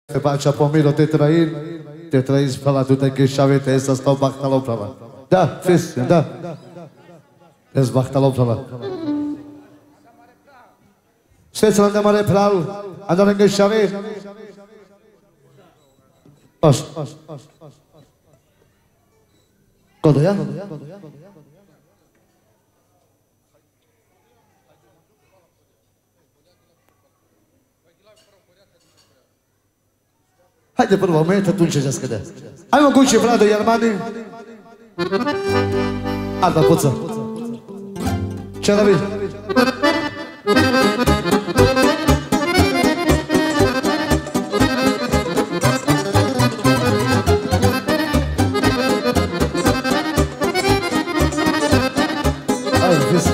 Pe pacea pomilo te trăim spala tu te cheșavete să stau bactalou prala. Da, fes, da. Es bactalou prala. Svețul ande mare pral, andare cheșave. Așa. Codoia? Haide până la moment, atunci ce scădea. Hai mă, Gucci, Vlado, Iarmani. Alta puță. Ce răbi? Hai, vezi.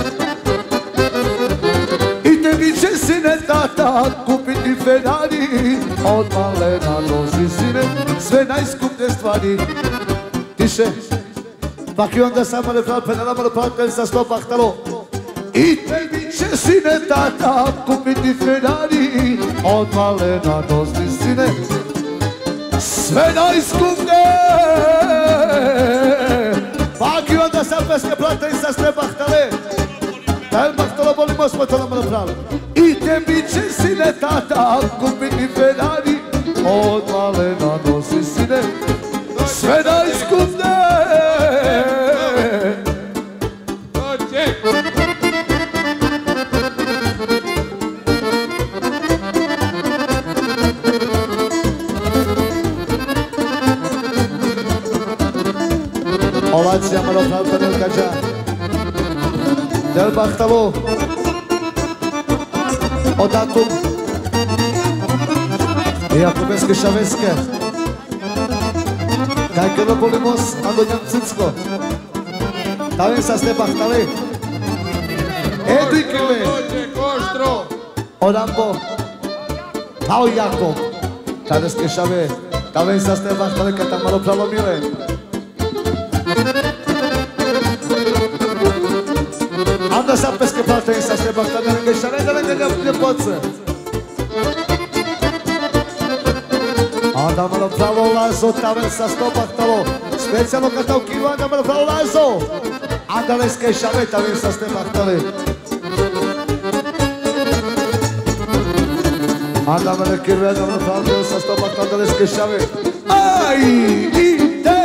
Ite vice sine tata, kupiti Ferrari. Od malena nosi sine, sve najskuplje stvari. Tiše, pak i onda samo ne pravi penala, ne pravi sa sto bahtalo. I tebi će sine tata kupiti Ferrari. Od malena nosi sine, sve najskuplje. Pak i onda sam peske plate sa sve bahtale. Daj bahtalo volimo smo to nam napravili. I tebi će sine tata kupiti Ferrari. Od malena nosi sine, sve najskuplje. Ovacija malo pravda ne odgađa. Del bahtalo. O datum. Jakubeske šaveske. Kaj kada polimos, ando njam cicko. Tavim sa ste bahtali. Edikile. Odambo. Pao Jakob. Tadeske šave. Tavim sa ste bahtali kad tam malo pralomile. Anda sa peske plate sa ste bahtali. Ne šave da ne poce. Anda malo pravo lazo, taven sa sto bahtalo. Specijalno kad ta ukiva, anda malo pravo lazo. Anda leske šave, taven sa ste bahtali. Anda malo kirve, anda malo pravo sa sto bahtalo, anda leske šave. Aj, ide!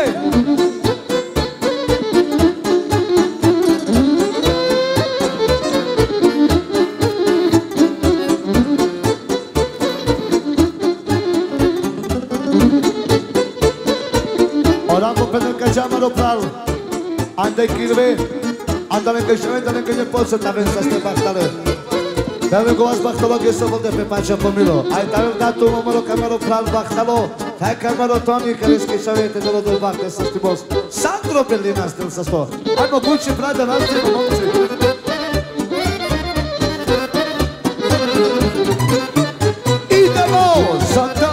Geamăr opral, ande kirve, andale încă ne pot să t'avem să ste bahtale. Dame cu vas bahtalo că să văd pe pacea pomilo. Ai tare datul mămăro camero opral bahtalo. Hai camero Toni care schișave te dolo do bahte să stibos. Sandro Berlina stel să sto. Hai mă Gucci brada nalte momci. Idemo, Santa.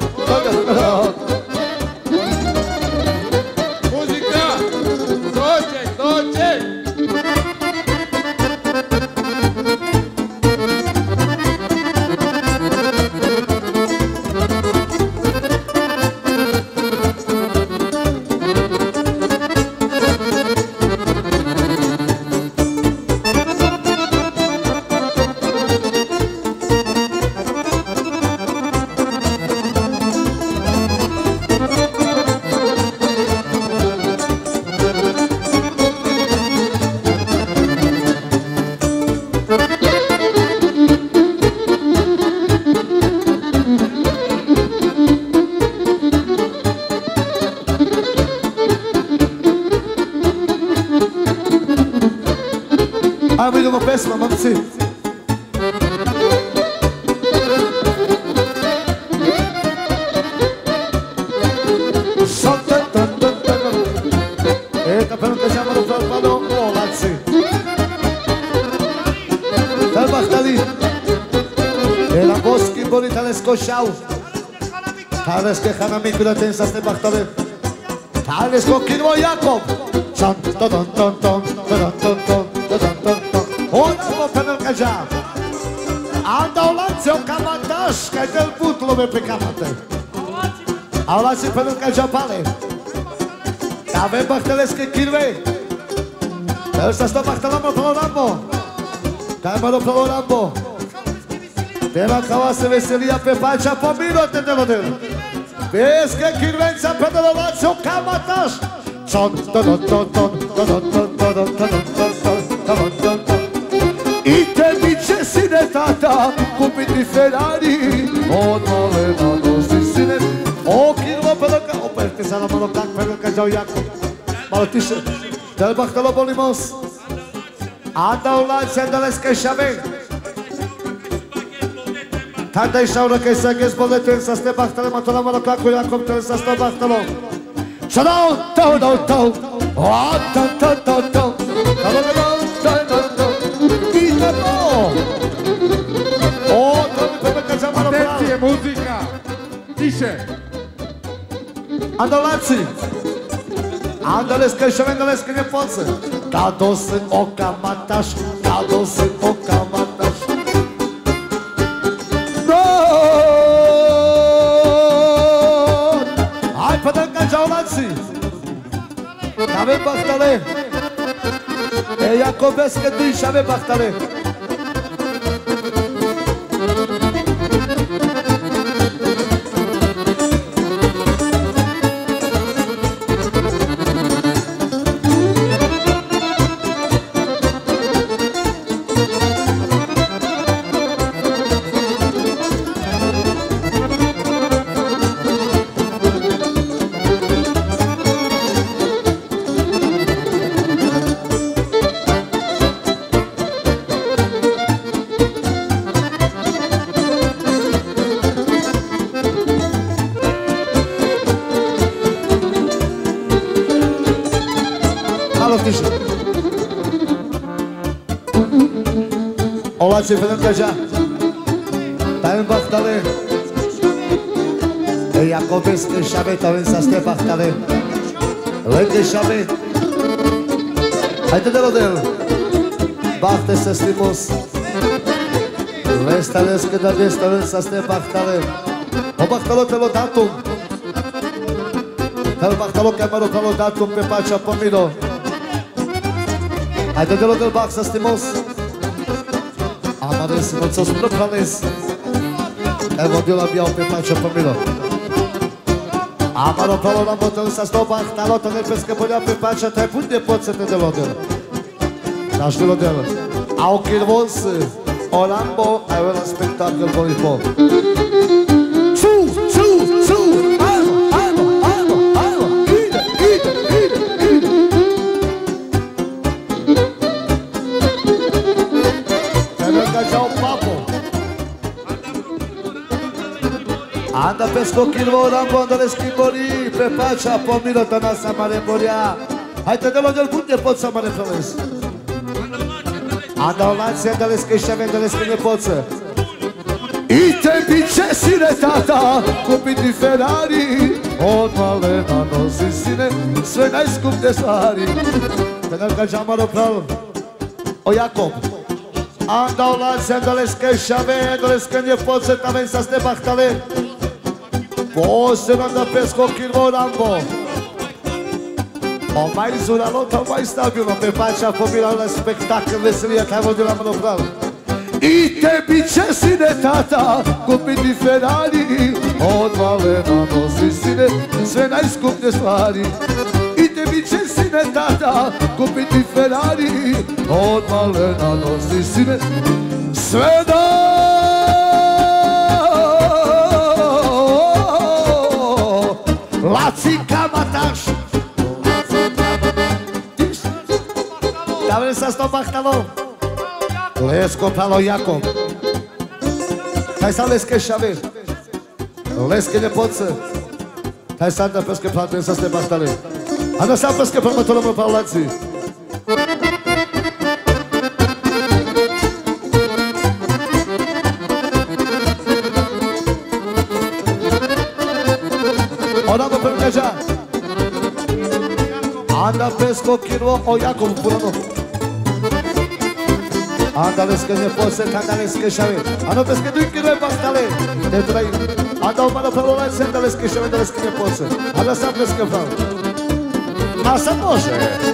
Am o pesma, mamci. Eita, pelo que chama no falou, olaci. Dal bahtali. Ela boski bonita leskošau. Tales que hanamiku da ten sa ste bahtale. Tales ko kinvo Jakob. Ton ton ton ton ton ton ton ton ton ton. Ona po penel kaža. Andaulați o camataș, că te-l put lume pe camată. Aulați pe lângă Giapale. Avem Bachtelescu Chirve. Ăsta stă Bachtelamo Plorambo. Camero Plorambo. De la Cavase Veselia pe Pacea Pomino te delodel. Vezi că Chirvența pe delolați o camataș. I tebi će sine tata kupiti Ferrari. Od malena nosi sine. O Kirvo Peloka. Opet ti sada malo kak Peloka džao jako. Malo tiše. Del Bahtalo Bolimos. Anda u lanci Andaleske šave. Tada i šaura kaj se ges boletujem sa ste Bahtale. Matola malo kako jako te sa sto Bahtalo. Šadao, tau, tau, tau. O, tau, tau, tau, tau. Tau, tau, tau, tau, tau. Atenție, muzica! Tiše! Andalaci! Andaleska și Andaleska ne poță. Tado sunt o camataș, tado sunt o camataș. Hai până în Giaulaci! Avem Bahtale! E Iacobescă din și avem Bahtale! Olați vedem deja. Stai în Bahtale. E Iacobescu șave, tău să stea Bahtale. Lângă șave. Haide de rodel. Bahte să stimos. Vestalescă de vestalân să stea Bahtale. O Bahtalo te lo datum. Te Bahtalo camero te lo datum pe Pacea Pomino. Haide de rodel Bach să stimos. Amares, non so spune planes. Evo dio la biao pe Pacea Pomino. Amaro palo la botel sa sto Bahtalo te ne pescă polea pe Pacea te pun de pot să te delodel. Naš delodel. Au Kirvons, Olambo, ai un spectacol voleibol. Su, su, su, albo, albo, albo, albo. Ide, ide, ide, ide. Anda pesco Kirvo, Olambo, andale schimbori pe Pacea Pomino, tănasa mare moria. Hai te delo del punte pot să mă referez. Anda olați, andale scășave, andale scăne poță. I tebi će sine tata kupiti Ferrari. Od malena nosi sine sve najskuplje stvari. Penal ga džamaro prav. O Jakob. Anda olați, andale scășave, andale scăne poță, taven sa ste Bahtale. Posebno da pesco Kirvo Rambo. O mai zuralo, to mai stabilno pe Pacea Pomino la spectacol veselia care vă de la Mănopral. I tebi će sine tata kupiti Ferrari. Od malena nosi sine sve najskuplje stvari. I tebi će sine tata kupiti Ferrari. Od malena nosi sine sve Laci camataș. Da vrem să stau Bahtalo. Lesco palo Jacob. Hai să lescă și avem. Lescă ne poță. Hai să andă pescă plată să ste Bahtale. Andă să pescă pe următorul mă paulații. Oramă pe Măgăja. Anda pesco Kirvo, o Jacob purano. Andales que ne poți să andales que șave. Ano pe că du-i chile bastale. De trei. Andau mă la la să andales que șave, andales que ne poți. Ala să apres că vreau. Masa moșe.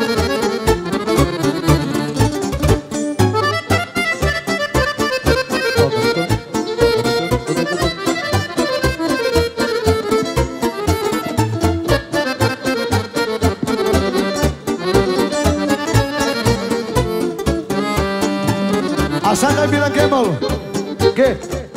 Așa că bine chemă-l. Che?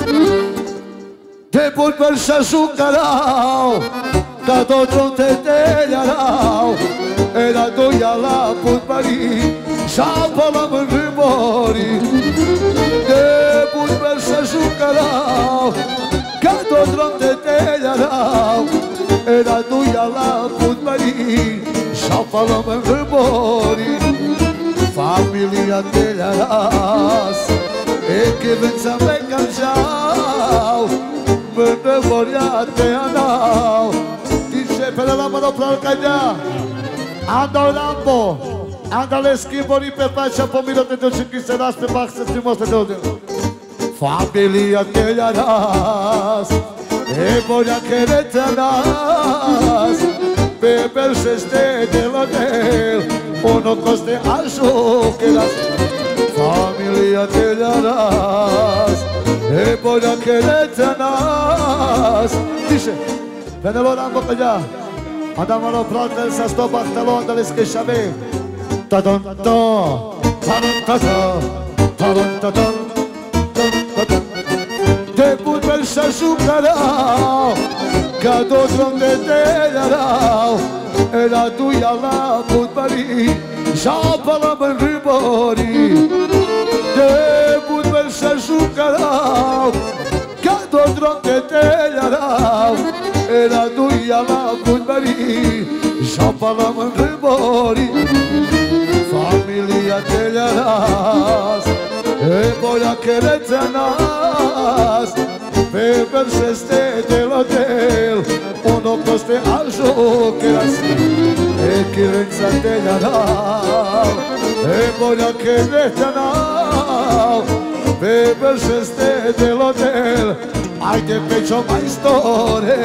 Te pun per să jucarau, ca tot un te telearau. Era doia la putmării, și-apă la mândrimorii. Te pun per să jucarau, ca tot un te telearau. Era doia la putmării, și-apă la mândrimorii. Familia te las, e che venza me cangiau, mână voria te anau. Dice pe la mano pral caia, ando lambo, andale schimborii pe facea pomiro te duci în chiseras pe bax să frumos te duci. Familia te las, e voria che te las, pe persește de l'hotel. Uno coste alzo que las familia te darás e por aquel tenas. Dice, venelo rambo pe allá, andamelo pronto el sasto bachtalon de les que chave. Tadon tadon, tadon tadon, tadon tadon, tadon. Te put per să jucarau, ca tot unde te darau. Era tuia la putmării, și-apă la mândrimorii. Te put per să jucarau, ca tot drum te telearau. Era tuia la putmării, și-apă la mândrimorii. Familia telearas, e boia che le tenas. Pe perseste de l'hotel, uno coste alzo che las e che venza te darau, e voglio che ne tanau. Pe perseste de l'hotel, ai che pecho mai storie.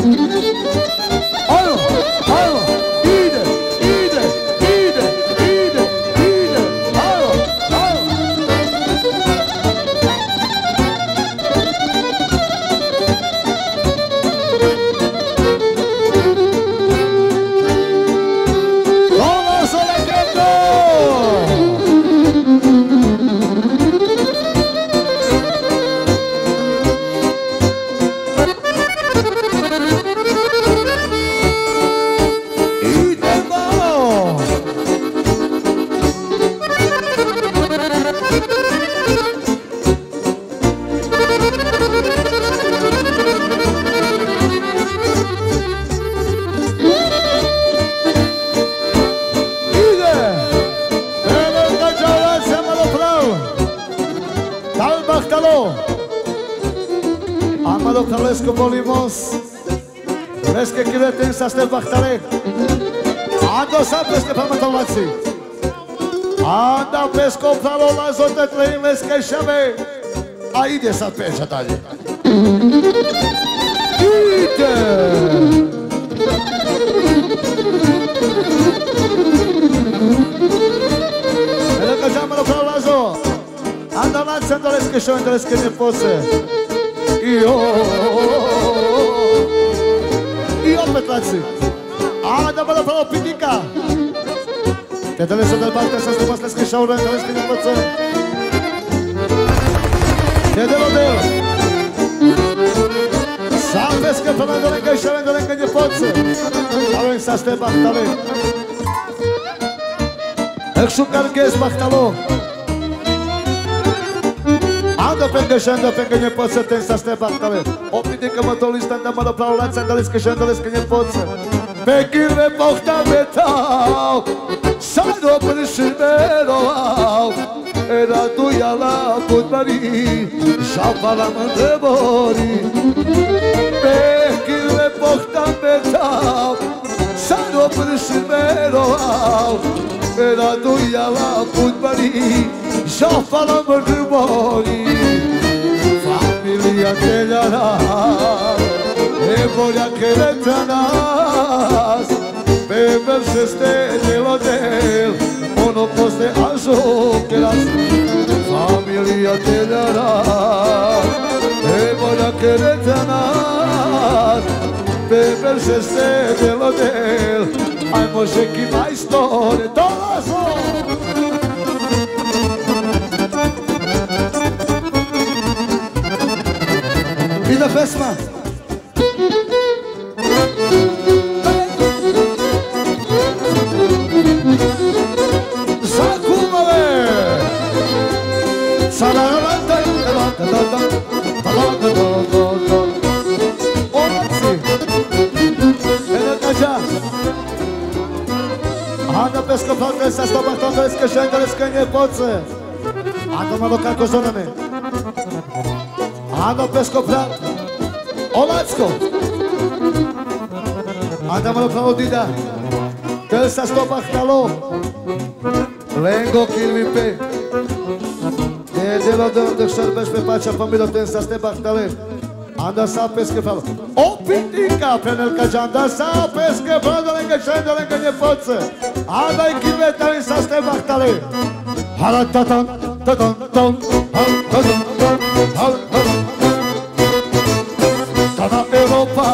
Aio, aio, ide, ide, ide, ide, ide, aio, aio. Amado Carlesco Polimos, ves que quiere tensas del Bachtaré. Ando sabes que para matarlaxi. Anda pesco para las otras trenes que chame. Aí dessa pecha dali. Ite! Ele que chama no para las o. Anda lançando as que ne fosse. Io Petlaxi. Anda para o pitica. Te teleso del parte esas tomas las que shauran, las que ne fosse. Te delo del. Sabes que para no le que shauran, no le que ne fosse. Alo en saste bachtale. Exucar que es bachtalo. Ando penga nie pot să te însaste bachtale. Opite că mă tolista anda mă la ulat sandales că șandales că nie pot să. Pe kirve pohta metau. Sado prisimero. Era tuia la putmării. Și-apa la mândrăborii. Pe kirve pohta metau. Sado prisimero. Era tuia la putmării. Šofa na mržbori Familija teljana Bolja che letra nas Beber se stede l'hotel Ono poste aso che las Familia teljana Bolja che letra nas Beber se stede l'hotel Ajmo žeki majstore Dolazo! Ide pesma Anda pesco falta sa sto battendo le scende le scagne pozze. Anda malo kako zoname. Anda pesco pra Olacko. Anda malo pravo dida. Tel sa sto battalo. Lengo kilvipe. Delo de șerbeș pe pacea familiei ten sa ste battale. Anda sa pesco falo. Opitica penel ca anda sa pesco prado le scende le scagne pozze. Anda i kilvetali sa ste battale. Hala tatan tatan tatan tatan tatan Tana Europa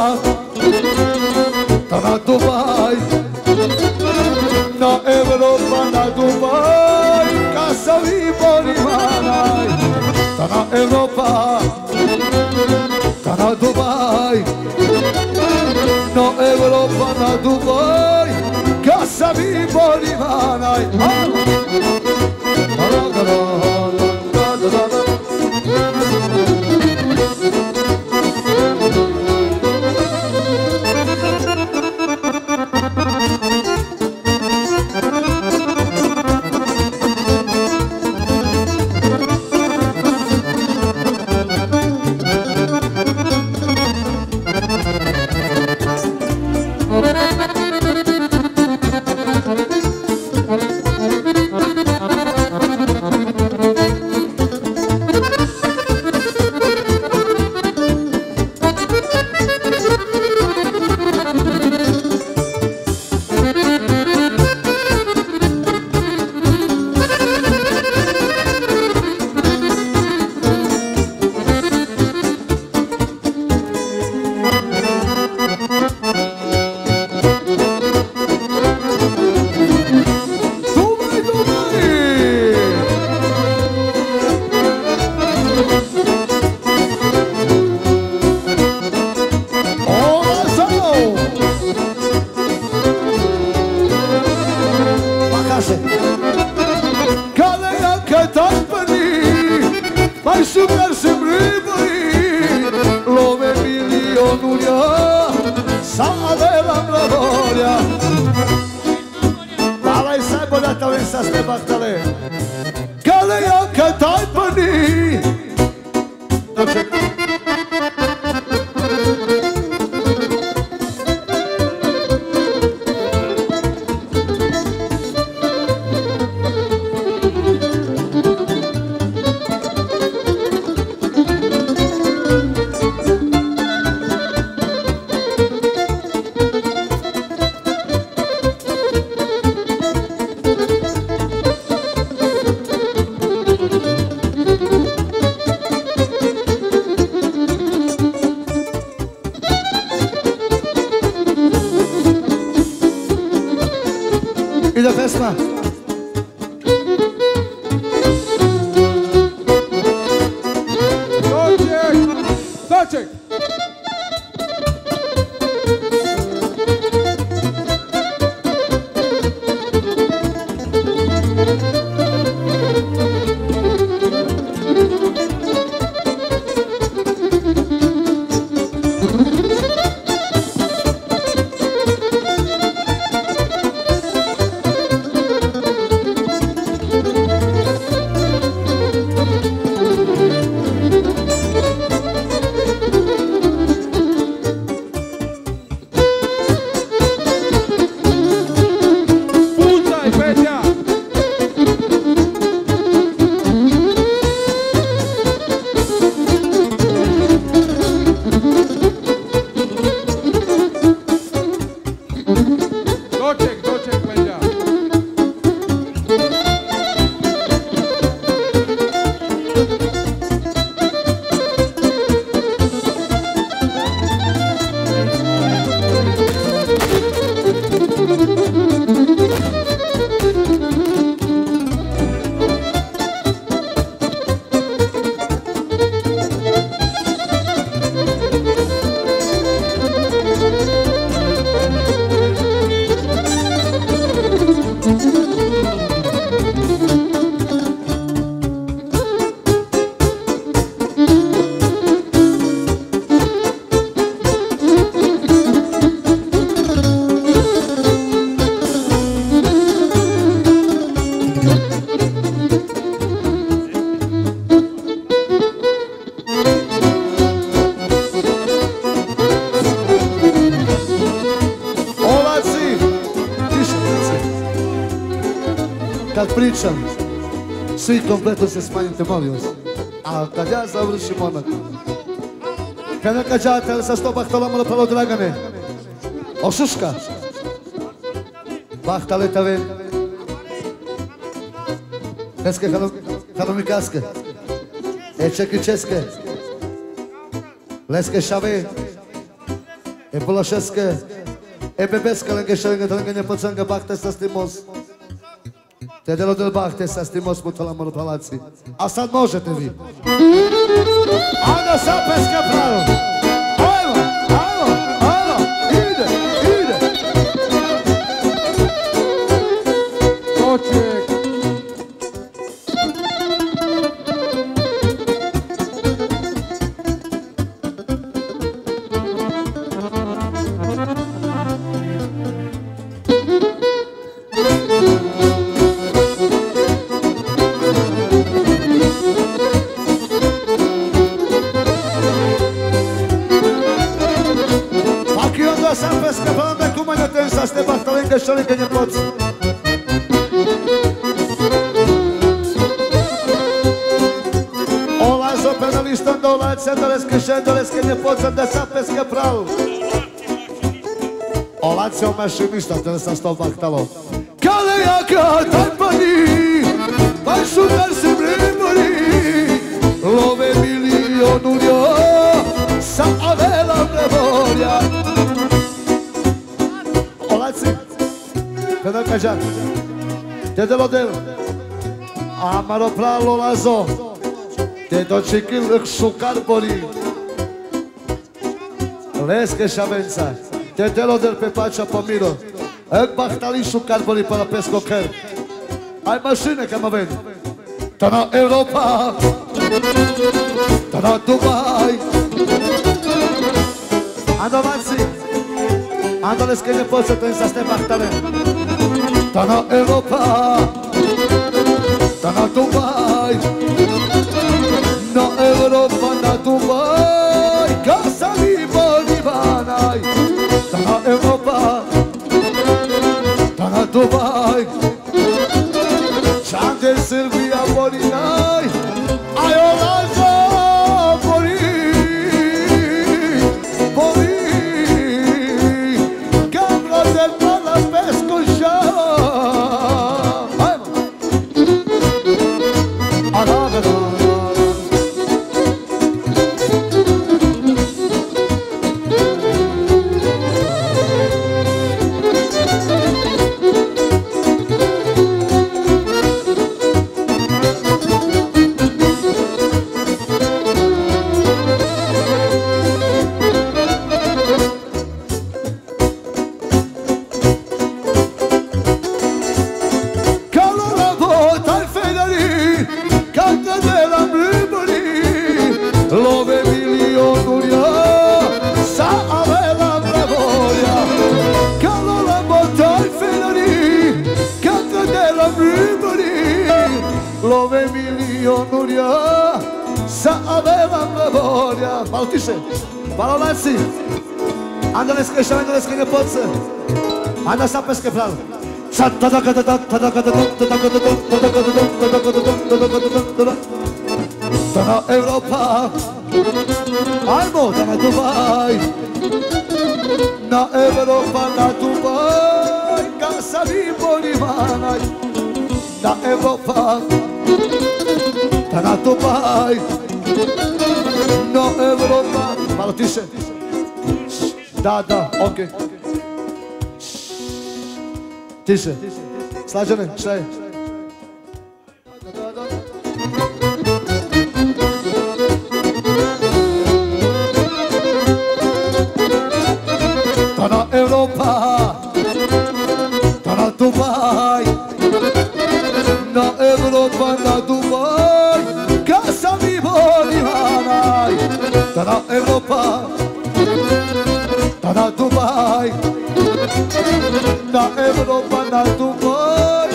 Tana Dubai Na Europa na Dubai Ca să vii bolimanai Tana Europa Tana Dubai Na Europa na Dubai Ca să vii bolimanai kad pričam, svi kompletno se smanjite, molim vas. A kad ja završim onak, kad neka džatel sa 100 bahtolama napravo Dragane, ošuška, bahtale tave, Heske harmonikaske, čekri česke, leske šave, pološeske, bebeske, lenge šalenga, lenge pocanga, bahte sa stimos. Te delo del bahte sa stimos mutala monopalaci. A sad možete vi. Ajde sa peske pravo. Ajmo, ajmo, ajmo, ide, ide. Toček. Šalenke nie poc. Olazo penalistan dolać, sedoleske nie poc, da sa peske prav. Olazo mašinista, to sam sto bahtalo. Kale jaka tajpani, pa šutar se brimori, love milionuljo, sa avela prevorja. Olazi, kada kažan, te delo del, amaro pralo lazo, te dočekil šukar boli, leske šavenca, te delo del pepača pomiro, bahtali šukar boli para pesko ker, aj mašine kama ven, ta na Europa, ta na Dubaj, Andomanci, Andoleske ne početo in sa ste bahtale, ta na Europa, ta na Dubaj, na Europa, na Dubaj, casa mi bolivanaj, ta na Europa, ta na Dubaj, čande Srbija bolinaj, aj olazo boli, boli, gamla del pala pesko žao, ajmo, arabeno. Love milionuria, sa avevam laboria. Malo tiše, malo laci. Andaleske šave, andaleske ne poce. Anda sa peske prav. Sad Tana Europa, ajmo da na Dubaj, na Europa, na Dubaj, casa mi bolivanaj, na Europa, da na Dubaj, na Europa, malo tiše, da, okej. Tiše, slađane, šta je? Ta na Europa, ta na Dubaj, na Europa, na Dubaj, casa mi bolivanaj, ta na Europa, ta na Dubaj, na Europa, na Dubaj.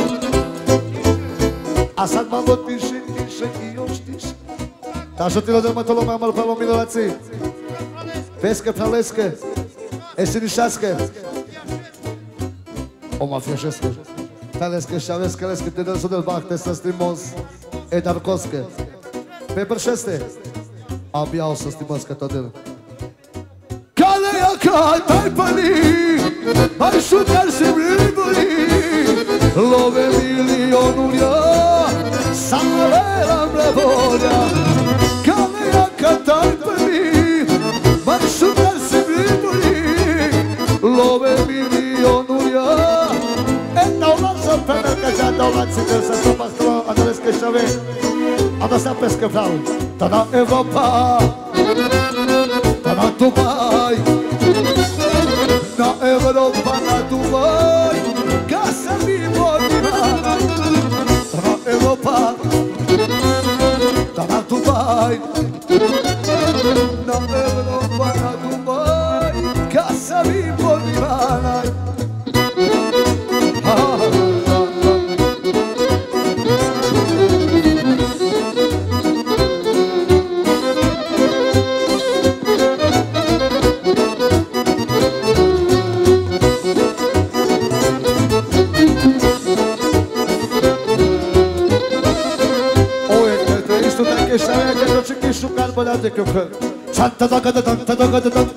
A sad malo tiše i još tiše. Tašo ti rodil matolo mamalo pravo milolaci. Peske praleske, esinišaske. O mafija šeske. Kaleske, Šaves, Kaleske, te del del Bach, să stimos Edarkoske. Pe pršeste. Abia o să stimos că tot del. Kaleja kaj pani, aj šutar se vriboli, love milionulja, samo veram revolja. Kaleja kaj pani, aj šutar se vriboli, love milionulja. Eta ulaza pena kajata ulazi del sa sto pahtro, Andreske Šave, Ada sa peske vrau, tada Evropa. Na Dubai, na Europa, na Dubai, ca să fii motivată. Na Europa, na Dubai, na Europa, na Dubai, ca să fii motivată. Santa daga da da da da da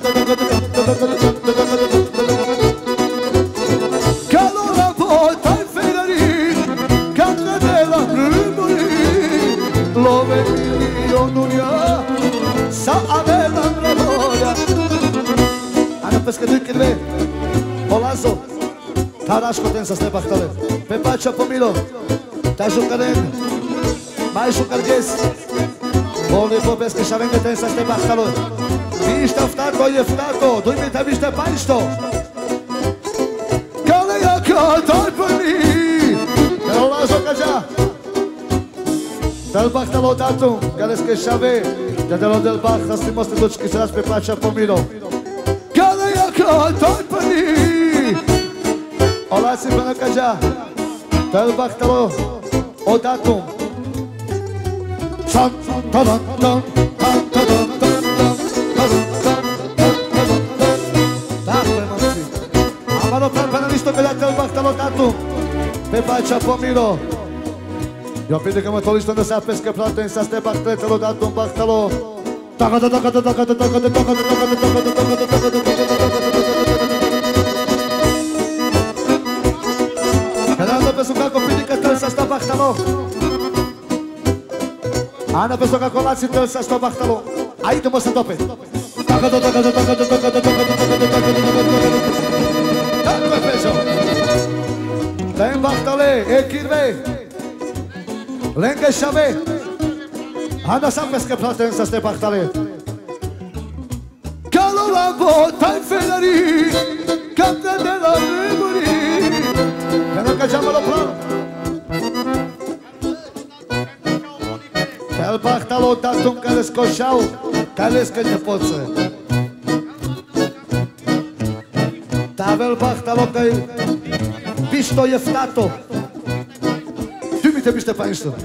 Calora volta in Ferrari Canta della Brumoli Love milionuria Sa aveva memoria Ana pesca du kirve Olazo Tarașco ten să stai bahtale Pe pacea pomilo Ta jucaren Mai jucarghes Vole popesche și avem găteni să stai bahtalo Viște ftato, e ftato Doi mita viște panisto Cale ia cătai pe mii Că o las-o căgea Del bahtalo datum Galesche și ave De delo del baht Asti mos te duci Chiseras pe pacea pomilo Cale ia cătai pe mii O lasi până căgea Del bahtalo O datum San, tan, tan, tan, tan, tan, tan, Amaro plan visto che date il bahtalo datum Pe pacea pomilo Io pide che mă tolisto unde se apescă plată în saste bahtalo datum bahtalo Taca da taca da taca da taca da taca da taca da taca da taca da taca da taca da Fernando Pesuca copii că trebuie să sta bahtalo Ana pe soca colații trebuie să stau bahtalo. Aici mă să tope. Taca do taca do taca do taca do taca do taca do taca do taca do taca do taca do peso. Tem bahtale, ekirve. Lenga Šave. Ana sa pescă plată să stai bahtale. Calora volta in Ferrari. Canta de la Rimuri. Pentru că geamă la plan. El bahtalo datum care scoșau, care că ne poță. Tavel bahtalo că pisto je ftato. Tu mi te biște pa isto.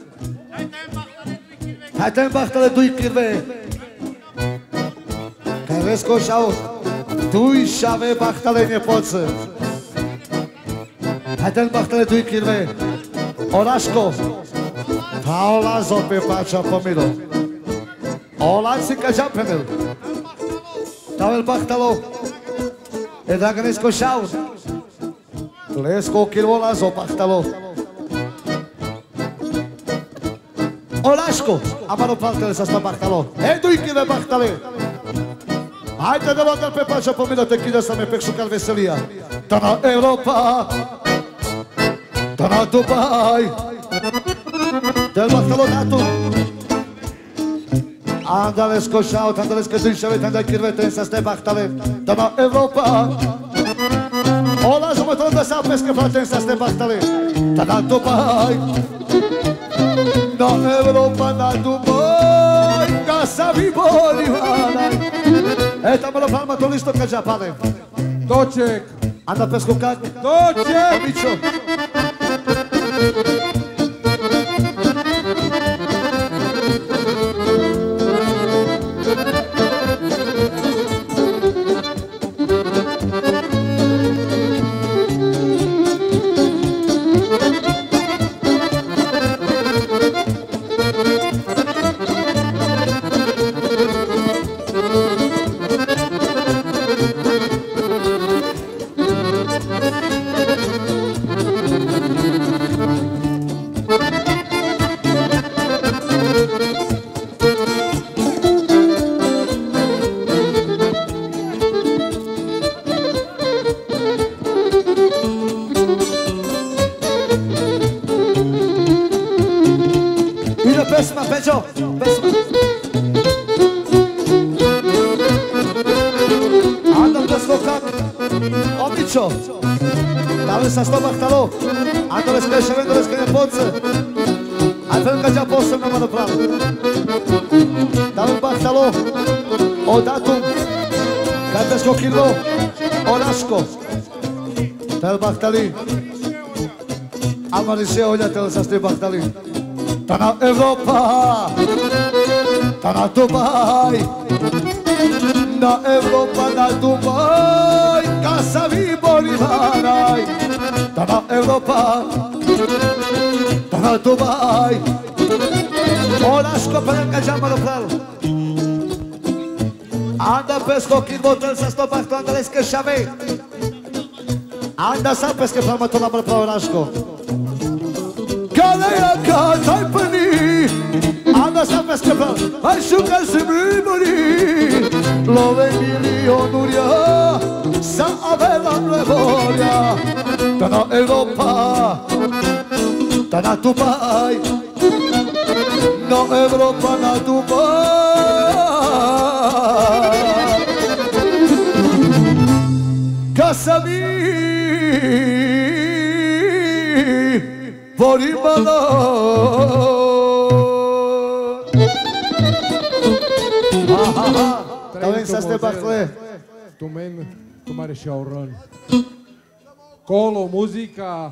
Hai ten bahtale dui kirve. Care scoșau, dui Šave bahtale ne poță. Hai ten bahtale dui kirve. Orașco. Olazo pe pacea pomilo Olazi căgea pe el Tavel bahtalo E dacă ne scoșau Lesco kilo olazo bahtalo Olașco Amaro plantele să sta bahtalo E dui kile bahtale Haide de lădăl pe pacea pomilo Te chide să me pec șucar veselia Tana Europa Tana Dubai Del bahtalo datum Andales coșaut, andales că dui Šave Tanda kirvete să stai bahtale Tana Europa Ola jumătate de sa pescă plate să stai bahtale Tana Dubai Na Europa, na Dubai Ca să vi bolivana Eta mă lăpal mă tolisto că Japane Docek Anda pesco cac Docek Omicio Omničo, da li sa sto bahtalo? Andole skreše vendole skrenje poce. Altfel că cea posebno mă napravim. Da li bahtalo? O datum, Kateško kilo, Oraško. Da li bahtali? Amari se oljate sa sti bahtali. Tana Evropa, tana Dubai. Na Evropa, na Dubai, ca să vii bolivarai. Tana Evropa, tana Dubai. Oraško pelenka džamalo pralu. Anda pesco kid motel sa sto bahto andale skešave. Anda sa peske prama to namar pravo Oraško. Kaleja kaj pani. Anda sa peske pravo. Aj šuka se mrimori. Love milionuria. Sa avela revolja. Tana Europa. Tana Dubai. No Europa na Dubai. Ca să vii Vorimalo. Davem să ste bahle. Tu men, tu mare šauran. Kolo, muzika.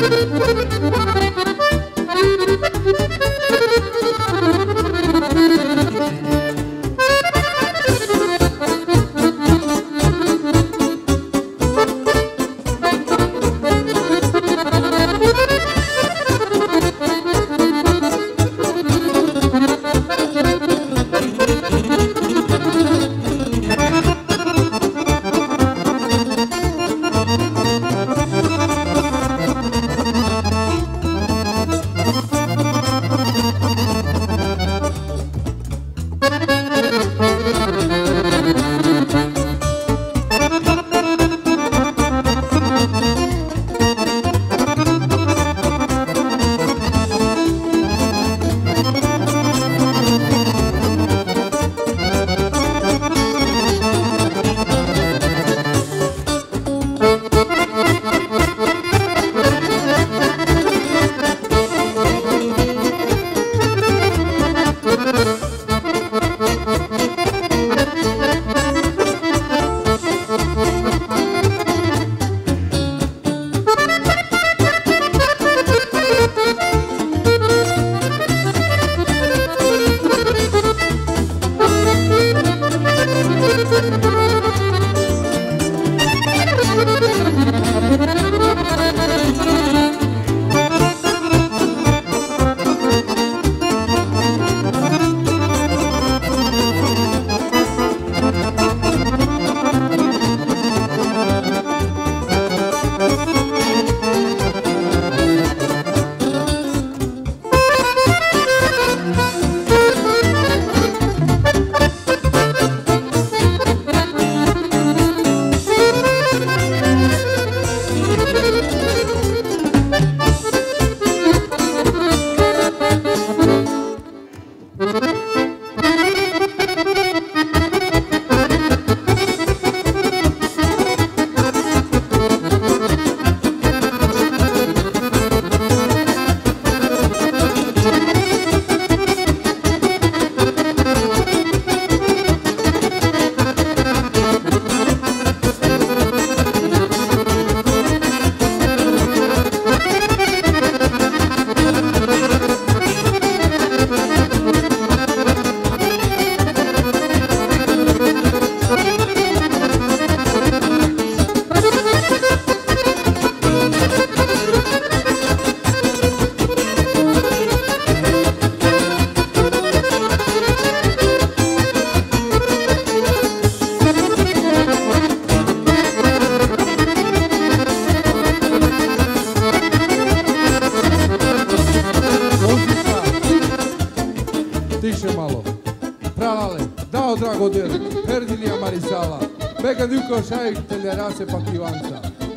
Se pakivanca.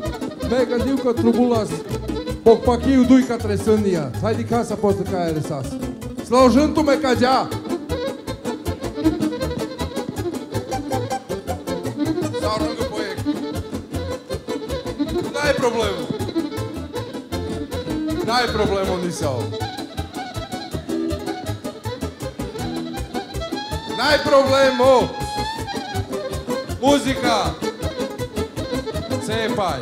Mega divka trubulas pok pakiju dujka tresândia. Hai di casa posto ca eresas. Slaužintu me cadea. Sau lângă proiect. N-ai problemă. N-ai problemă, Nisau. N-ai problemă. Muzica. Sem pai.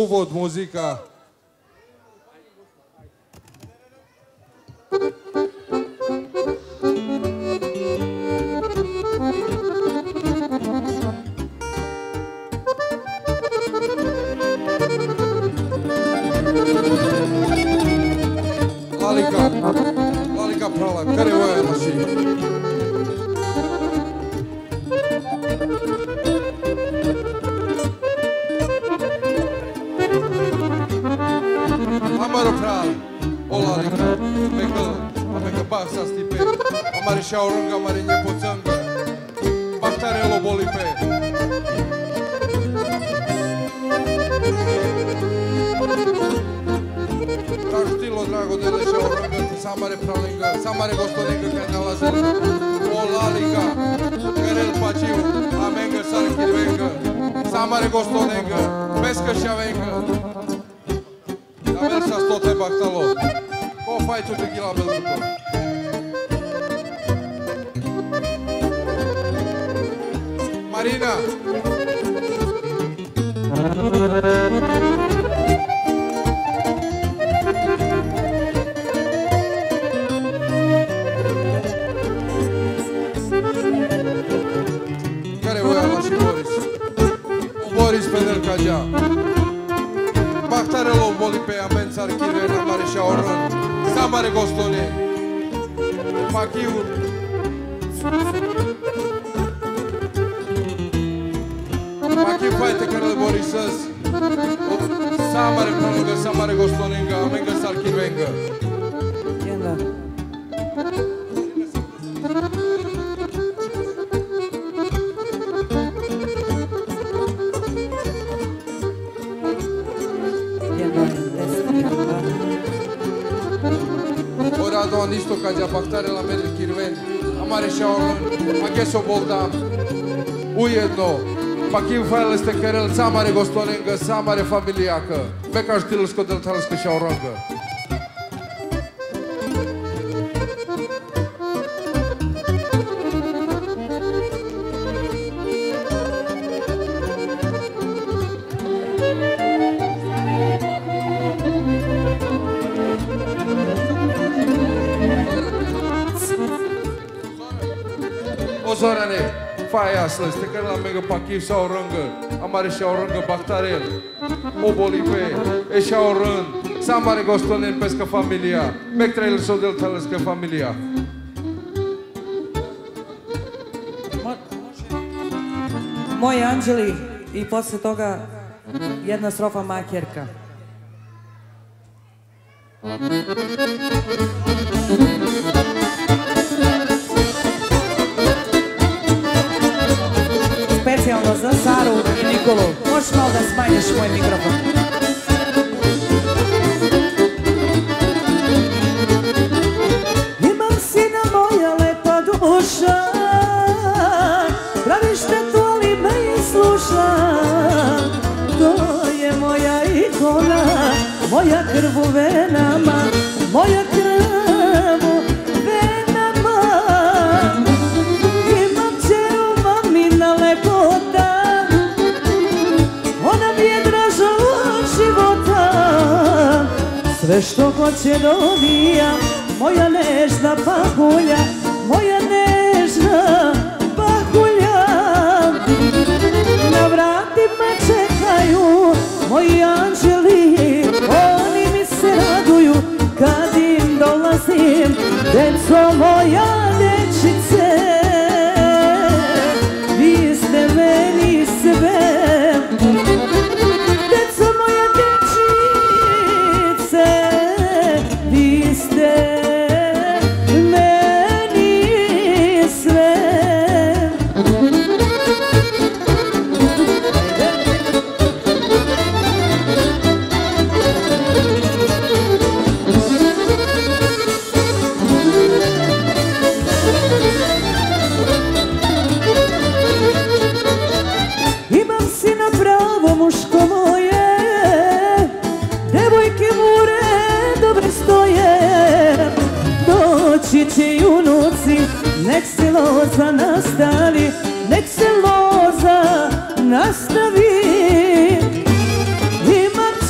uvod muzika. Lalika prala, care voia mașini. Amaro pral, o Lalika, mega basa stipe, amare šauranga, amare njepocanga, baktarelo bolipe. Kaštilo drago dele šauranga, samare pralinga, samare gospodinga kaj nalaze. O Lalika, kerel pačiu, amenga sarkirvenga, samare gospodinga, beska šavenga. Amel sa stote baktalo, ko fajtu tequila beltuko. Marina. Care voia mași Boris? Boris Pedel Cagea. Baktarelo boli pe amen sarkire na mare šaoron. Samare gostone. Fakiur. Fakir fajte karele Borisas. Samare pralunga, samare gostonenga, amenga sarkirvenga. Jena. Radovan isto Cagea, baktarela Medel Kirven, amare šaoron, ageso boldam. Ujedno. Pakim fajle ste kerel, samare gostonenga, samare familijaka. Beka štilsko deltalsko šaoronga. Zorane, faia slă, ste care la mega pachiv sau rângă, amare și-au rângă Bactarel, o bolipe, e și-au rând, samare gostonen pescă familia, mectrele s-o deltalescă familia. Moj Anđeli i posle toga jedna strofa Makerka. Specijalno za Saru i Nikolu. Možeš malo da smanjiš moj mikrofon. Imam sina moja lepa duša, pravi štetu ali me i sluša. To je moja ikona, moja krv u venama, moja krv u venama. Imam čeru mamina lepota, ona mi je draža od života. Sve što hoće dobijam, moja nežna pahulja, moja nežna pahulja. Na vratima čekaju moji anđeli, oni mi se raduju kad im dolazim. Deco moja dečice, vi ste meni sve. Deco moja dečice, vi ste meni sve. Imam sina pravo muško moje, devojke mu dobre stoje. Doći će i unuci, nek se loza nastavi, nek se loza nastavi. Imam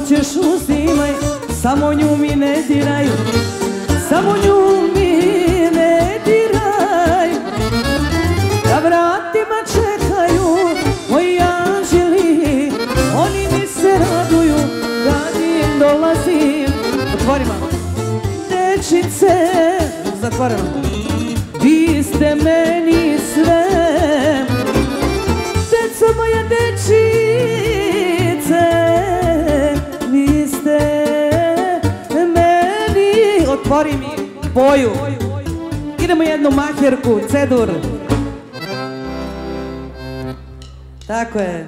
hoćeš uzimaj, samo nju mi ne diraj, samo nju mi ne diraj. Na vratima čekaju moji anđeli, oni mi se raduju kad im dolazim. Otvorimo. Dečice, zatvorimo. Vi ste meni sve, deco moja dečice, vi ste meni. Otvori mi boju. Idemo jednu maherku, cedur. Tako je.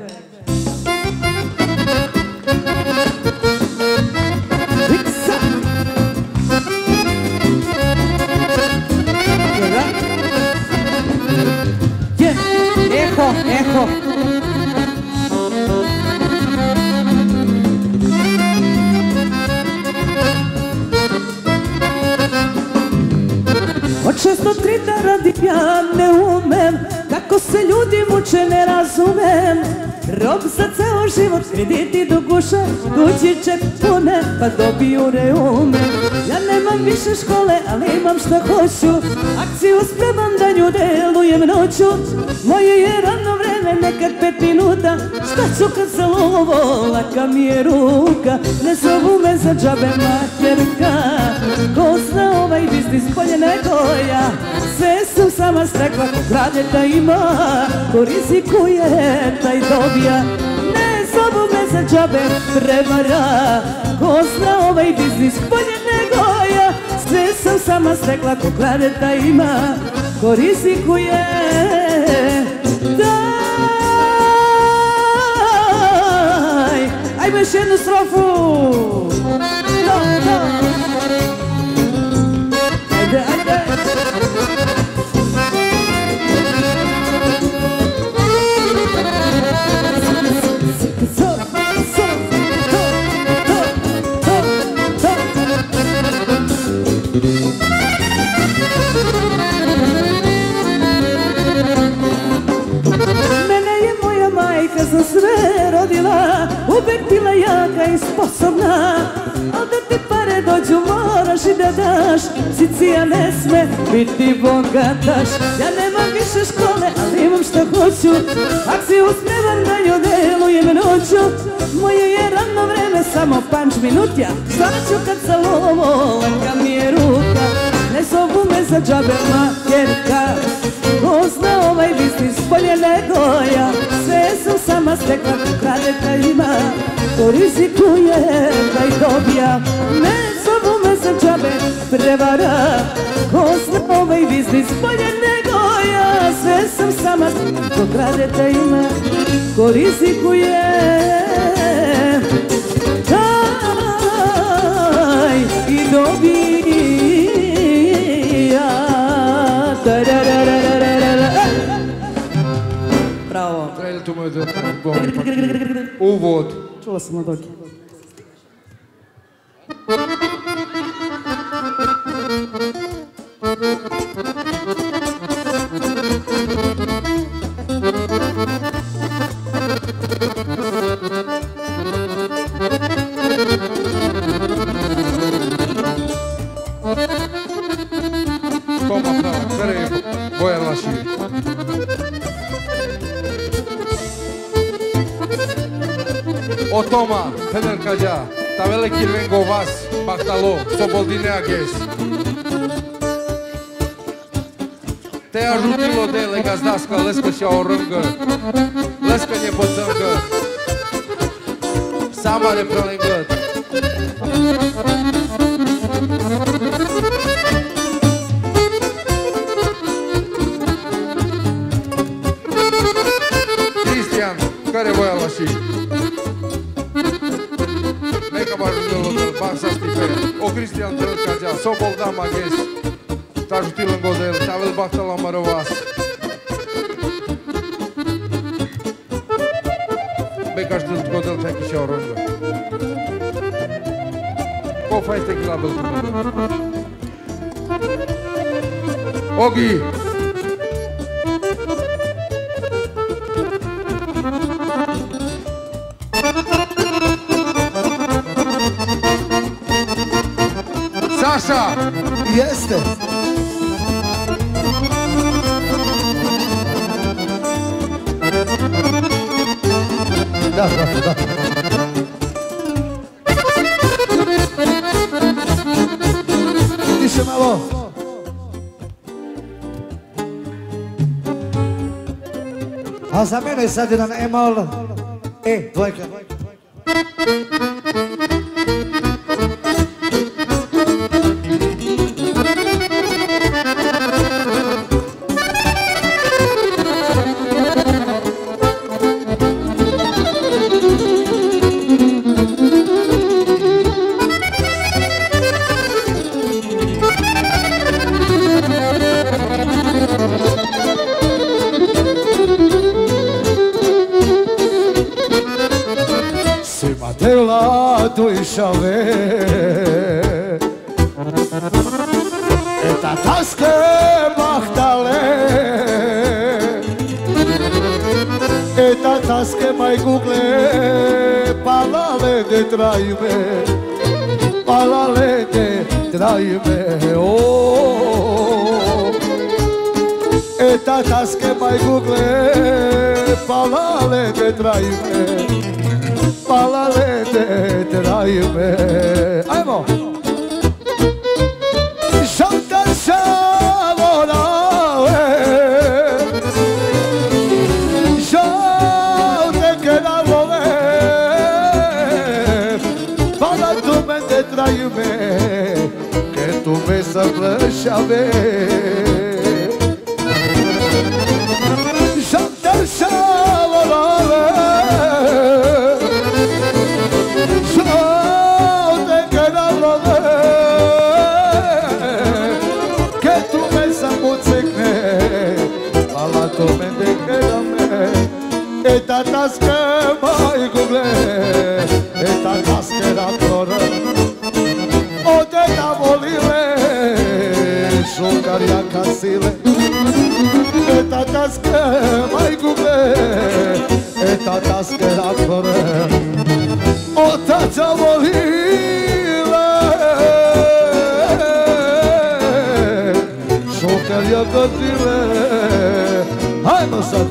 Eho, eho. Od 603 da radim ja ne umem, kako se ljudi muče ne razumem. Rob za ceo život, krediti do guše, tuđi čep pune, pa dobiju reume. Ja nemam više škole, ali imam šta hoću, akciju spremam da nju delujem noću. Moje je radno vreme, nekad 5 minuta, šta ću kad se lovo, laka mi je ruka. Ne zovu me za džabe materka, ko zna ovaj biznis bolje nego ja. Sve sam sama stekla, ko krade da ima, ko rizikuje taj dobija. Ne zovu me za džabe prevara, ko zna ovaj biznis bolje nego ja. Sve sam sama stekla, ko krade da ima, ko rizikuje. Daj, ajmo još jednu strofu. Ajde, ajde. Majka sam sve rodila, uvek bila jaka i sposobna. Al da ti pare dođu moraš i da daš, Cicija ne sme biti bogataš. Ja nemam više škole, ali imam šta hoću, akciju spreman da nju delujem noću. Moje je radno vreme, samo panč minutja, šta ću kad za lovo, laka mi je ruka. Ne zovu me za džabe materka, ko zna ovaj biznis bolje nego ja. Sve sam sama stekla, ko krade da ima, ko rizikuje da ih dobija. Ne zovu me za džabe prevara, ko zna ovaj biznis bolje nego ja. Sve sam sama stekla, ko krade da ima, ko rizikuje. Daj i dobija. Bravo. Treltu mu je uvod. Čula sam od oke. Toma pravo, Ferej Bojan Lašir. O Toma, Fener Kađa, ta veliki vengo vas, Bahtalo, Soboldine Ages. Te ajutilo de legazdaska, leskașa o rângă, leskanje po țângă, samare prelengăt. Cristian, care voia la și? Neka baš bilo da baš sa stipe. O Cristian Trelkađa, Soboldan Mages, ta ajutilă godel, ta vel Bahtalo Marovas. Bekaš del godel taki și o rângă. Ko fai tequila bel. Ogi. Așa! Este! Da, da, da. Više malo. A za mene sad jedan E-mol. Dvojka. Dušave eta taske mahtale eta taske mai gugle palale de traiume palale de traiume eta taske mai gugle palale de traiume palale de traiume. Ajmo! Žalta šavorale žalte keravole pala tu me de traiume que tu me saplășave žalta šavorale eta taske mai gugle eta taske ratoră o te da volile šukarja kasile eta taske mai gugle eta taske ratoră o te da volile šukarja kasile. Hajmo sad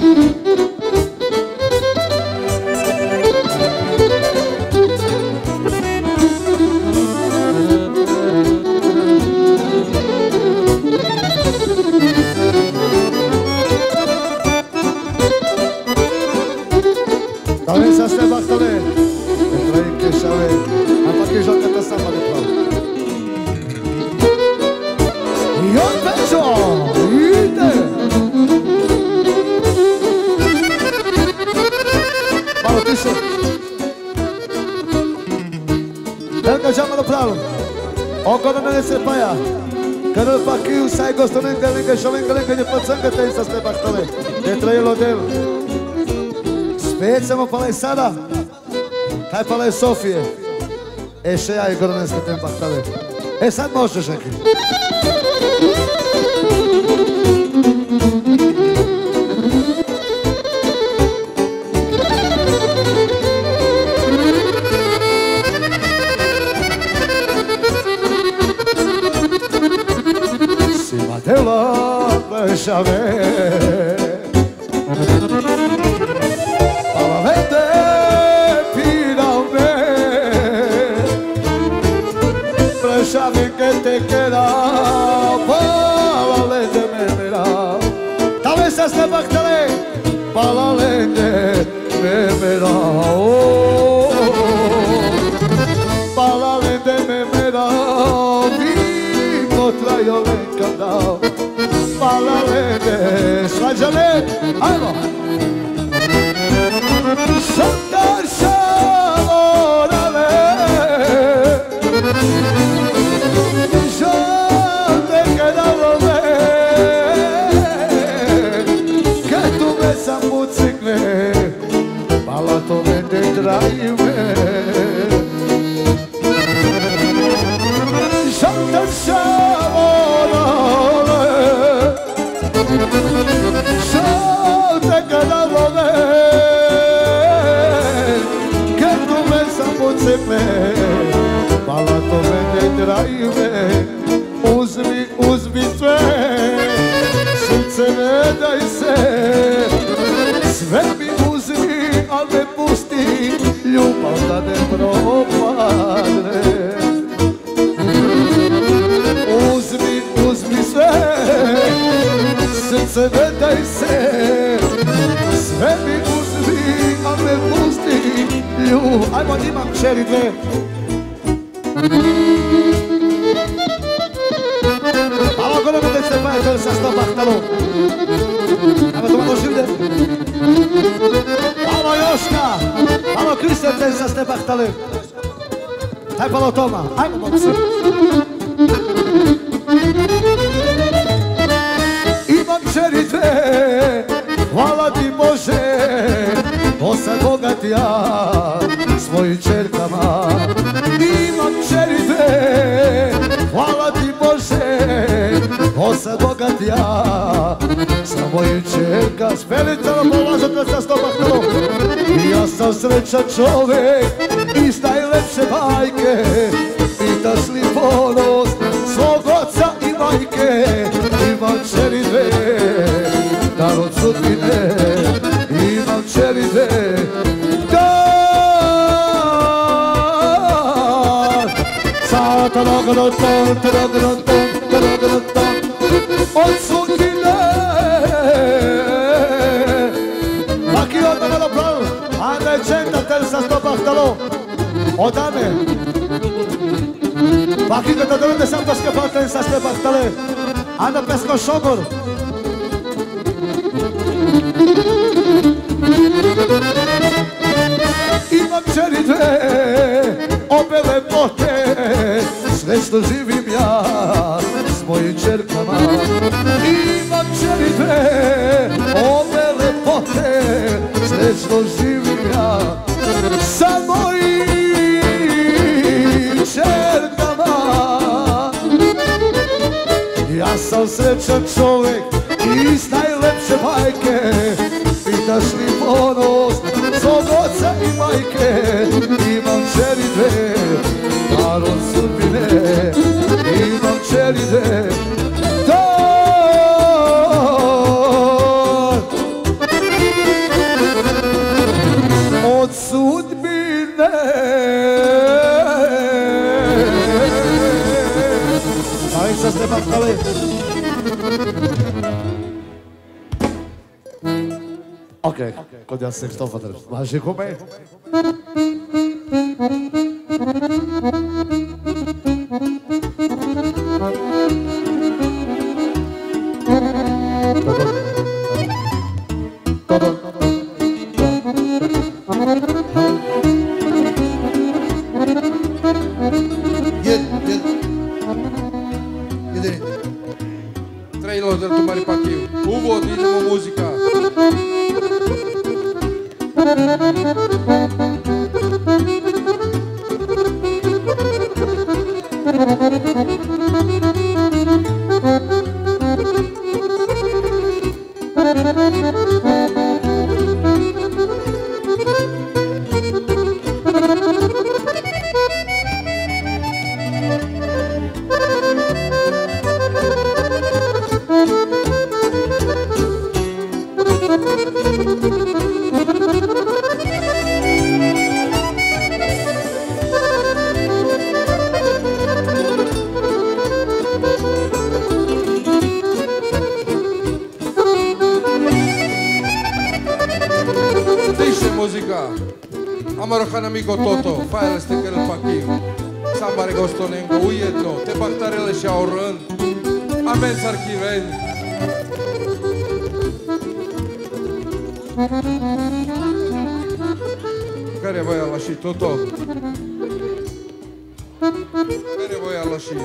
Talvez să se bastole pentru ei că șave am făcut joacă ta samba de plau. Yo pecho, ide. Balotișo. Belga geama de plau. O godă ne se paia. Că nu fac eu să ai gostoneng de lângă și lângă de pățângă te să se bastole. De trăilo del. Specamo pa lei sada, kaj pa lei Sofije. Še ja i Goranenske tem bahtale. Sad možeš neki. Si matela plešave Sabe que te queda palale de memera. Talvez este bactare palale de memera. Palale de memera. Vino traio le cantao. Palale de svajale. Ajmo. Santar šalorale. Palatome de traiume Žalta šavorale Žalte Zlato mene drajve, uzmi sve, srce ne daj se, sve mi uzmi, al ne pusti, ljubav da ne propadne. Uzmi sve, srce ne daj se, sve mi uzmi, al ne pusti, ljubav. Ajmo, imam čeri dve. Alo, koliko te se paje, to sa sto bahtalo. Ajmo, to malo življe. Alo, Joška, alo, Kristjan, te sa ste bahtali. Taj palo Toma, ajmo, momci. Imam čeri dve, hvala ti Bože, osad bogat ja svojim čerkama. Imam čeri dve, hvala ti Bože, osad bogat ja sa mojim čerka. Spelicama polazate sa sto bahtalo. Ja sam srećan čovek iz najlepše bajke, pitaš li ponos svog oca i majke. Imam čeri dve, dar od sudbine, imam čeri dve, dar od sudbine. Maki odmah malo pravu, Andrej Čentatel sa sto bahtalo. Od Ane Maki da dovede sam to skepatan sa sto bahtale. Ana Pesko Šogor. Imam čeri dve, obe lepote, srećno živim ja s mojim čerkama. Imam čeri dve, obe lepote, srećno živim ja sa mojim čerkama. Ja sam srećan čovek iz najlepše bajke, pitaš li ponos svog oca i majke. Imam čeri dve, dar od sudbine, imam čeri dve, dar od sudbine. Aj, sa ste bahtali. Okej, kod ja se što padre. Važi kome? Trailer del Tumari Pachiu. Uvod, idemo muzika. Música, Amarohan amigo Toto, fai este că îl pachim. Sambare gostonengo, uieto, te bactarele și au rând. Amen sarchiveni. Care voi ala și Toto? Care voi ala și?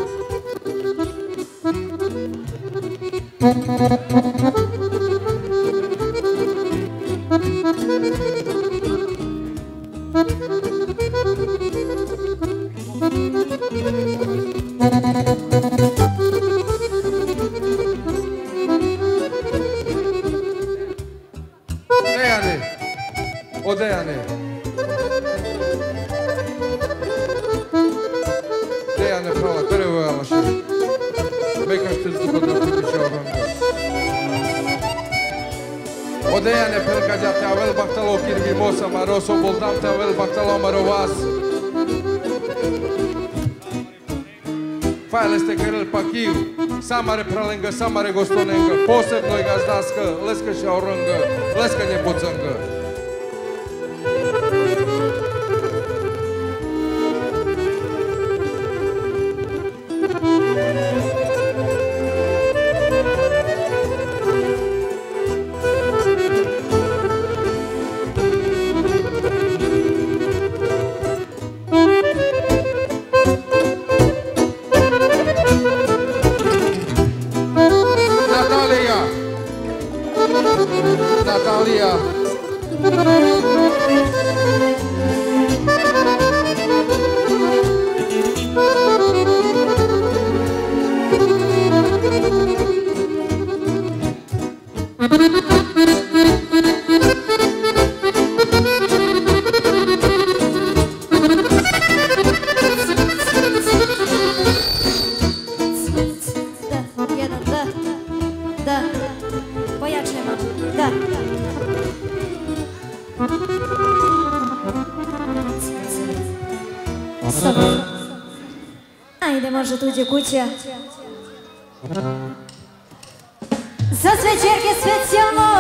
Odejane. Odeja ne prala, care vă ala și Beca știți după dreptul și o rândă. Odeja ne pelka ja te avel baktalo kirvi mosa maroso boldam te avel baktalo marovas. Fajle ste kerel pakiv, samare pralenga, samare gostonenga, posebno i gazdaska, leska še oranga, leska nje pocanga. Natalia. Ajde, može tuđe kuća. Za sve čerke specijalno.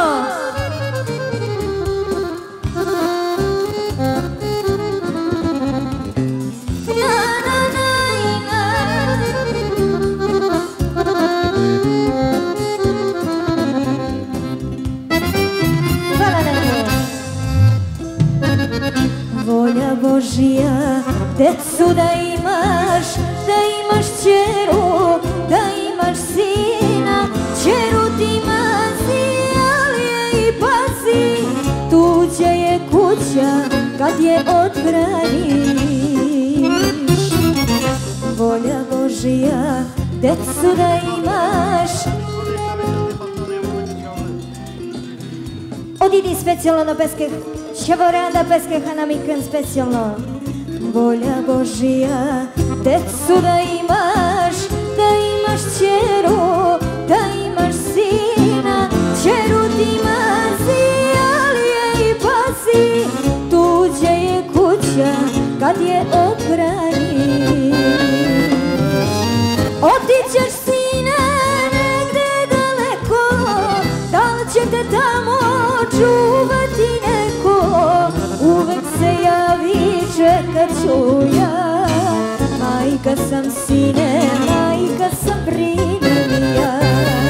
Volja Božija, decu da imaš čeru, da imaš sina, čeru ti mazi, ali je i pazi, tuđa je kuća kad je odgraniš. Volja Božija, decu da imaš. Odidi specijalno na peskih, ševoranda peskih, a namikan specijalno. Volja Božija, decu da imaš čeru, da imaš sina, čeru ti mazi, ali je i pazi, tuđa je kuća kad je odgraniš. Otićeš sine negde daleko, da li će te tamo čuvati neko, uvek se javi, čekat ću ja. Majka sam sine, majka sam brinem ja.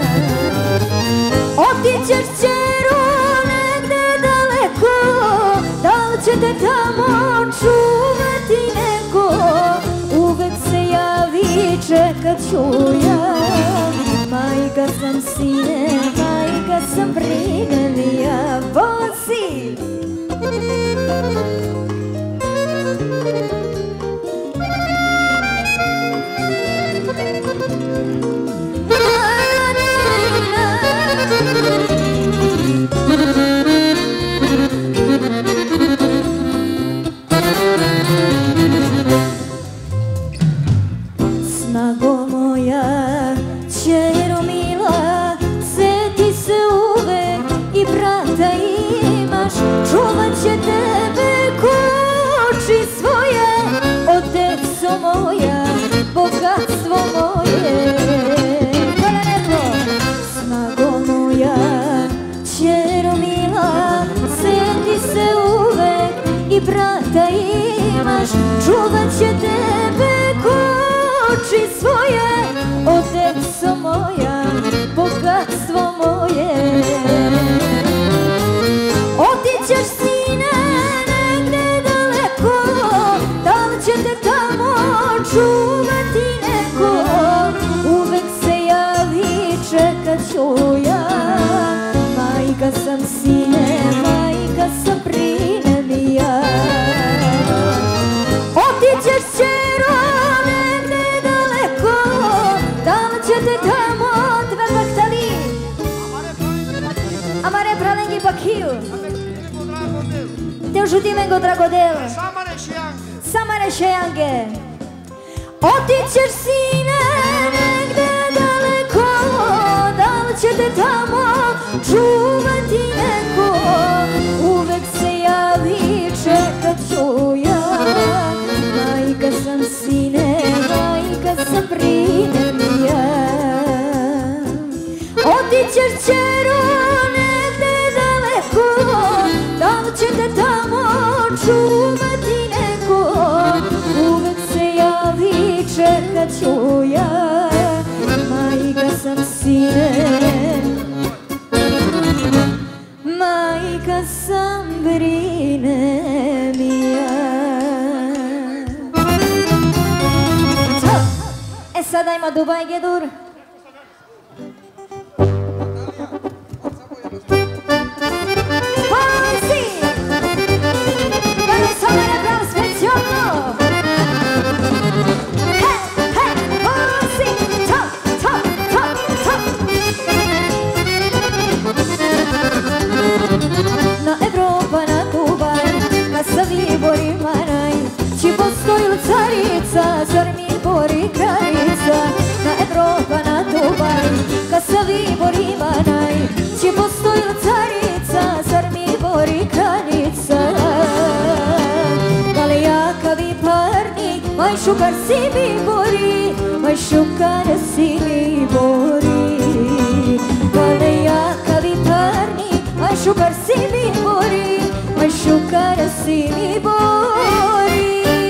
Otićeš čeru negde daleko, da li će te tamo čuvati neko, uvek se javi, čekat ću ja. Majka sam sine, majka sam brinem ja. Vozi! Snago moja, čero mila, sjeti se uvek i brata imaš, čuvat će tebe kući svoje, o deco moja, bogatstvo moje. Snago moja, čero mila, sjeti se uvek i brata imaš, čuvat će tebe kući svoje, o deco moja, bogatstvo moje. Otićeš sine negde daleko, da li će te tamo čuvati neko, uvek se javi, čekat ću ja. Majka sam sine, majka sam brinem ja. Otićeš čero negde daleko, da li će te tamo tve baktali, amare pralengi bakiju, te užudime go dragodel, samare šejange. Otićeš sine negde daleko, da li će te tamo čuvati neko? Uvek se javi, čekat ću ja. Majka sam sine, majka sam, brinem ja. Otićeš ćero negde daleko, da li će te tamo čuvati neko? Uvek se javi, čekat ću ja. Majka sam sine, majka sam, brinem ja. E sada ima Dubaj Gedur. Na Evropa, na Dubaj, ka sa Viborima naj, či postoji carica, zar mi bori kraljica? Na Evropa, na Dubaj, ka sa Viborima naj, či postoji carica, zar mi bori kraljica? Ali jakavi parnik, maj šukar si mi bori, maj šukar si mi bori. Ali jakavi parnik, maj šukar si mi bori, maj šukar si mi bori.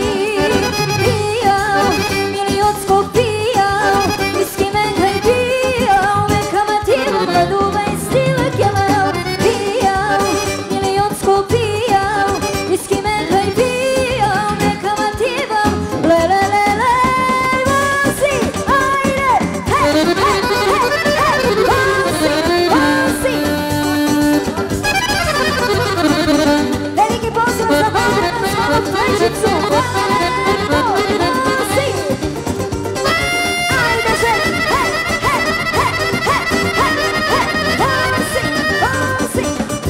Pijao, miliotsko pijao, viski mekaj pijao, meka mativo mladuva i stila kjelao. Pijao, miliotsko pijao, viski mekaj pijao, meka mativo, le le le le, vozi, ajde, he, he, he, he, vozi, vozi. Veliki pozdrav za Bogdana Smalog Plečicu. Vozi. Ajde žen, he, he, he, he, he, he, vozi, vozi.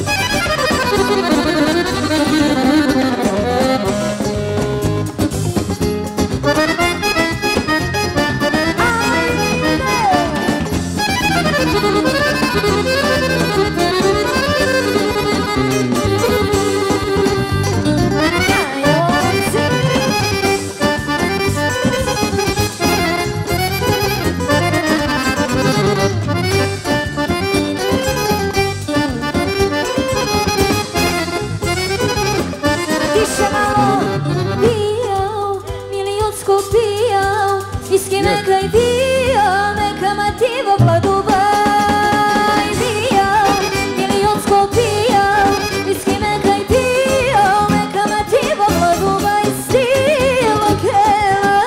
Više malo pijao, miliotsko pijao, viski meka i pijao, meka mativo Vladubaj. Pijao, miliotsko pijao, viski meka i pijao, meka mativo Vladubaj, stilo kela.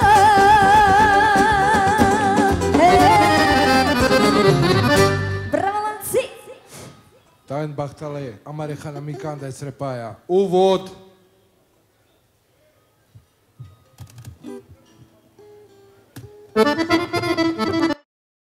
Bravo lanci! Tajn Bahtale, Amarehana Mikanda i Srepaja. Uvod. Thank you.